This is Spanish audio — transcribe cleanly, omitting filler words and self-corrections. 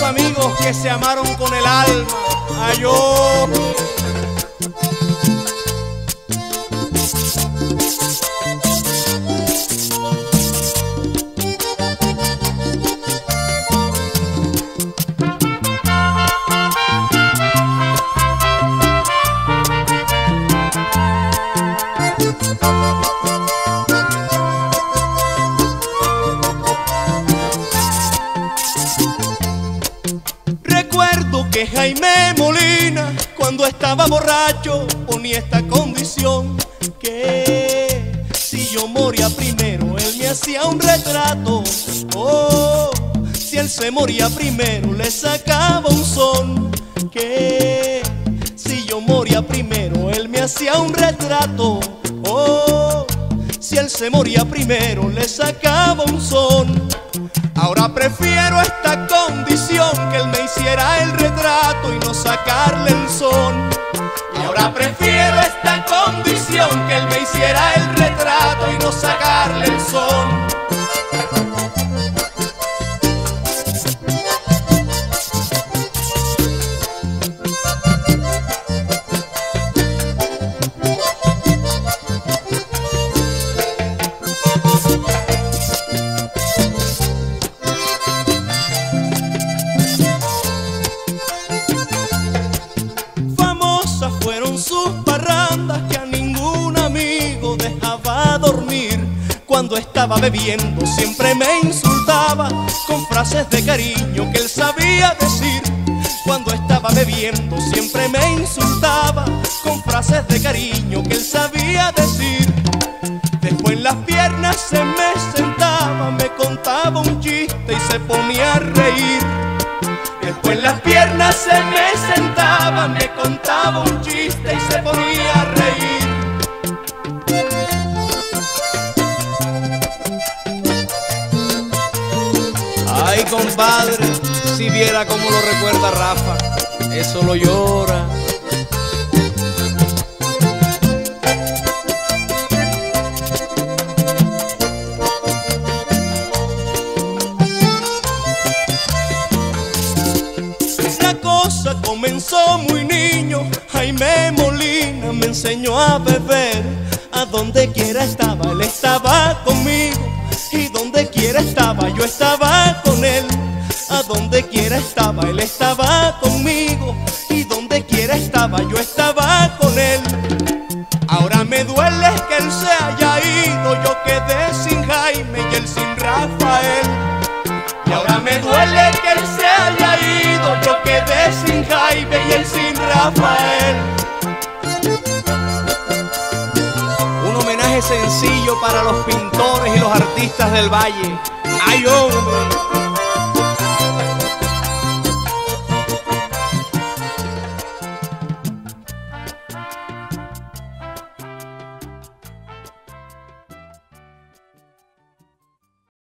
amigos que se amaron con el alma. Ay, yo. Recuerdo que Jaime Molina, cuando estaba borracho, ponía esta condición: que si yo moría primero, él me hacía un retrato. Oh, si él se moría primero, le sacaba un son. Que si yo moría primero, él me hacía un retrato. Oh, si él se moría primero, le sacaba un son. Ahora prefiero esta condición, que él me hiciera el retrato y no sacarle el son. Y ahora prefiero esta condición, que él me hiciera el retrato y no sacarle el son. Fueron sus parrandas, que a ningún amigo dejaba dormir. Cuando estaba bebiendo siempre me insultaba con frases de cariño que él sabía decir. Cuando estaba bebiendo siempre me insultaba con frases de cariño que él sabía decir. Después en las piernas se me sentaba, me contaba un chiste y se ponía a reír. Después en las piernas se me sentaba, me contaba un chiste y se ponía a reír. Ay, compadre, si viera cómo lo recuerda Rafa, eso lo llora. La cosa comenzó muy niño, Jaime Molina me enseñó a beber. A donde quiera estaba, él estaba conmigo, y donde quiera estaba, yo estaba con él. A donde quiera estaba, él estaba conmigo, y donde quiera estaba, yo estaba con él. Ahora me duele que él se haya ido, yo quedé sin Jaime y él sin Rafael. Y ahora me duele que él se haya ido, yo quedé sin Jaime y él sin Rafael. Un homenaje sencillo para los pintores y los artistas del Valle. ¡Ay, hombre!